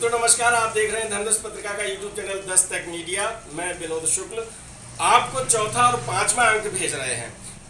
मित्रों नमस्कार, आप देख रहे हैं धर्मदर्श पत्रिका का यूट्यूब चैनल 10 तक मीडिया। मैं विनोद शुक्ल आपको चौथा और पांचवा अंक भेज रहे हैं।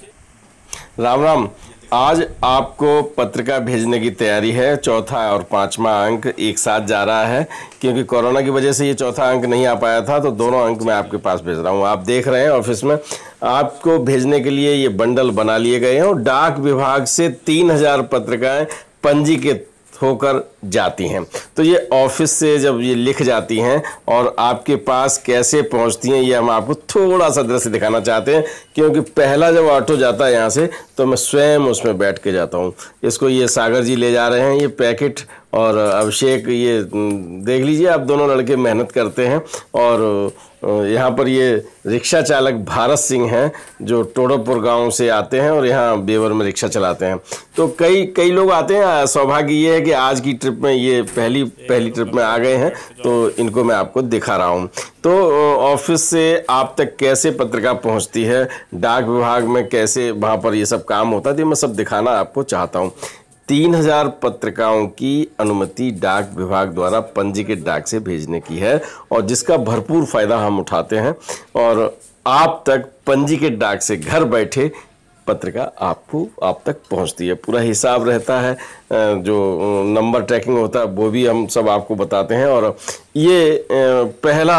राम राम। आज आपको पत्रिका भेजने की तैयारी है। चौथा और पांचवा अंक एक साथ जा रहा है क्योंकि कोरोना की वजह से ये चौथा अंक नहीं आ पाया था, तो दोनों अंक मैं आपके पास भेज रहा हूँ। आप देख रहे हैं ऑफिस में आपको भेजने के लिए ये बंडल बना लिए गए हैं और डाक विभाग से 3000 पत्रिकाएं पंजीकृत होकर जाती हैं। तो ये ऑफिस से जब ये लिख जाती हैं और आपके पास कैसे पहुंचती हैं, ये हम आपको थोड़ा सा दृश्य दिखाना चाहते हैं क्योंकि पहला जब ऑटो जाता है यहाँ से तो मैं स्वयं उसमें बैठ के जाता हूँ। इसको ये सागर जी ले जा रहे हैं, ये पैकेट, और अभिषेक, ये देख लीजिए आप, दोनों लड़के मेहनत करते हैं। और यहाँ पर ये रिक्शा चालक भारत सिंह हैं जो टोड़ोपुर गांव से आते हैं और यहाँ बेवर में रिक्शा चलाते हैं। तो कई लोग आते हैं। सौभाग्य ये है कि आज की ट्रिप में ये पहली ट्रिप में आ गए हैं, तो इनको मैं आपको दिखा रहा हूँ। तो ऑफिस से आप तक कैसे पत्रिका पहुँचती है, डाक विभाग में कैसे वहाँ पर ये सब काम होता है, तो मैं सब दिखाना आपको चाहता हूँ। 3000 पत्रिकाओं की अनुमति डाक विभाग द्वारा पंजीकृत डाक से भेजने की है और जिसका भरपूर फायदा हम उठाते हैं और आप तक पंजीकृत डाक से घर बैठे पत्रिका आप तक पहुंचती है। पूरा हिसाब रहता है, जो नंबर ट्रैकिंग होता है वो भी हम सब आपको बताते हैं। और ये पहला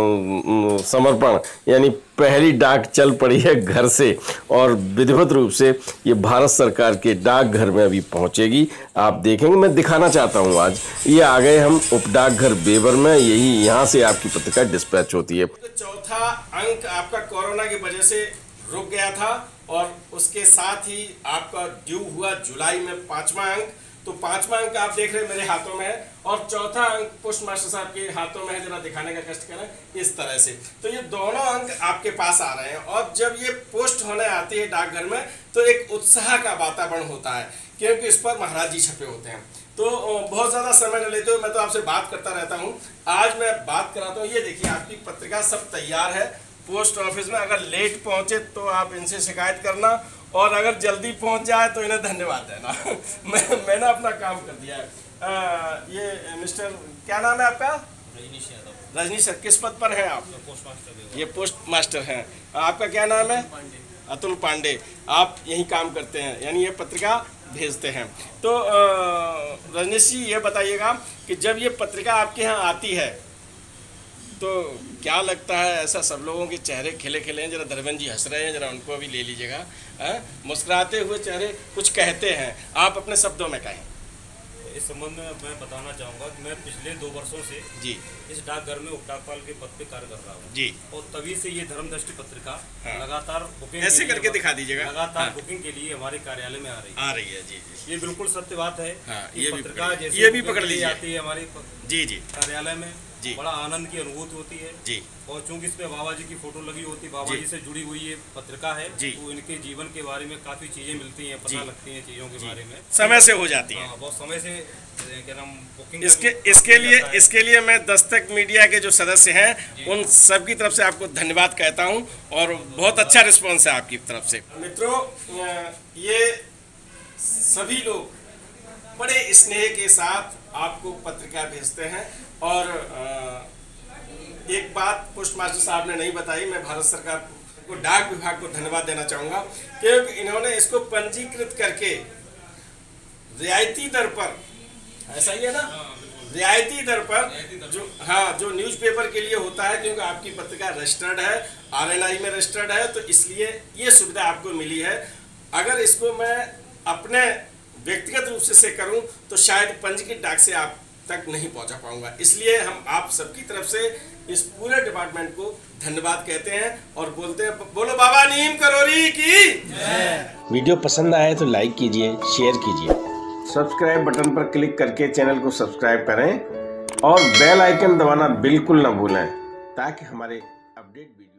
समर्पण यानी पहली डाक चल पड़ी है घर से और विधिवत रूप से ये भारत सरकार के डाकघर में अभी पहुंचेगी। आप देखेंगे, मैं दिखाना चाहता हूं। आज ये आ गए हम उप डाकघर बेवर में, यही यहाँ से आपकी पत्रिका डिस्पैच होती है। तो चौथा अंक आपका कोरोना की वजह से रुक गया था और उसके साथ ही आपका ड्यू हुआ जुलाई में पांचवा अंक। तो पांचवा अंक आप देख रहे हैं मेरे हाथों में है और चौथा अंक पोस्ट मास्टर साहब के हाथों में है। जरा दिखाने का कष्ट करें इस तरह से। तो ये दोनों अंक आपके पास आ रहे हैं और जब ये पोस्ट होने आती है डाकघर में तो एक उत्साह का वातावरण होता है क्योंकि इस पर महाराज जी छपे होते हैं। तो बहुत ज़्यादा समय न लेते हुए मैं तो आपसे बात करता रहता हूँ, आज मैं बात कराता हूँ। ये देखिए आपकी पत्रिका सब तैयार है। पोस्ट ऑफिस में अगर लेट पहुंचे तो आप इनसे शिकायत करना और अगर जल्दी पहुंच जाए तो इन्हें धन्यवाद देना। मैंने अपना काम कर दिया है। ये मिस्टर क्या नाम है आपका? रजनीश यादव। रजनीश सर, किस पद पर हैं आप? Post master. ये पोस्ट मास्टर हैं। आपका क्या नाम है? अतुल पांडे। आप यही काम करते हैं यानी ये पत्रिका भेजते हैं। तो रजनीश जी ये बताइएगा कि जब ये पत्रिका आपके यहाँ आती है तो क्या लगता है? ऐसा सब लोगों के चेहरे खिले खिले हैं। जरा धर्मेंद्र जी हंस रहे हैं, जरा उनको भी ले लीजिएगा। मुस्कुराते हुए चेहरे कुछ कहते हैं, आप अपने शब्दों में कहें। इस संबंध में मैं बताना चाहूँगा कि मैं पिछले 2 वर्षों से जी इस डाकघर में उपडाकपाल के पद पे कार्य कर रहा हूँ जी। और तभी से ये धर्मदृष्टि पत्रिका लगातार बुकिंग ऐसे करके दिखा दीजिएगा। लगातार बुकिंग के लिए हमारे कार्यालय में आ रही है। जी जी, ये बिल्कुल सत्य बात है। ये पत्रिका जैसे ये भी पकड़ लीजिए आती है हमारे जी जी कार्यालय में जी, बड़ा आनंद की अनुभूति होती है जी। और चूंकि इस पे बाबा जी की फोटो लगी होती है, बाबा जी से जुड़ी हुई ये पत्रिका है जी, तो इनके जीवन के बारे में काफी चीजें मिलती हैं, पता लगती हैं चीजों के बारे में, समय से हो जाती है। बहुत समय से क्या नाम बुकिंग इसके लिए मैं 10 तक मीडिया के जो सदस्य हैं उन सब की तरफ से आपको धन्यवाद कहता हूं और बहुत अच्छा रिस्पॉन्स है आपकी तरफ से। मित्रों, ये सभी लोग बड़े स्नेह के साथ आपको पत्रिका भेजते हैं और एक बात पोस्ट मास्टर साहब ने नहीं बताई, मैं भारत सरकार को, डाक विभाग को धन्यवाद देना चाहूँगा क्योंकि इन्होंने इसको पंजीकृत करके रियायती दर पर, ऐसा ही है ना, रियायती दर पर जो न्यूज़पेपर के लिए होता है, क्योंकि आपकी पत्रिका रजिस्टर्ड है, RNI में रजिस्टर्ड है, तो इसलिए ये सुविधा आपको मिली है। अगर इसको मैं अपने व्यक्तिगत रूप से करूं तो शायद पंजीकृत डाक से आप तक नहीं पहुंचा पाऊंगा। इसलिए हम आप सबकी तरफ से इस पूरे डिपार्टमेंट को धन्यवाद कहते हैं और बोलते हैं, बोलो बाबा नीम करोरी की। वीडियो पसंद आए तो लाइक कीजिए, शेयर कीजिए, सब्सक्राइब बटन पर क्लिक करके चैनल को सब्सक्राइब करें और बेल आइकन दबाना बिल्कुल ना भूलें ताकि हमारे अपडेट वीडियो